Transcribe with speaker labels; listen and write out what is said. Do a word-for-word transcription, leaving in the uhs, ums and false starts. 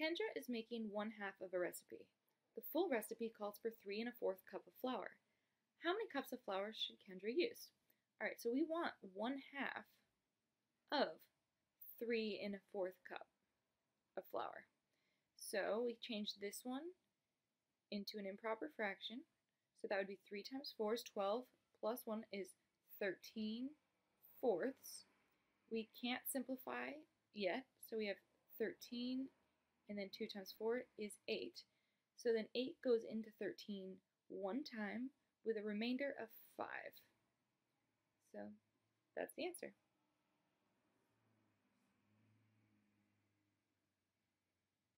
Speaker 1: Kendra is making one half of a recipe. The full recipe calls for three and a fourth cup of flour. How many cups of flour should Kendra use? All right, so we want one half of three and a fourth cup of flour. So we change this one into an improper fraction. So that would be three times four is twelve, plus one is thirteen fourths. We can't simplify yet, so we have thirteen, and then two times four is eight. So then eight goes into thirteen one time with a remainder of five. So that's the answer.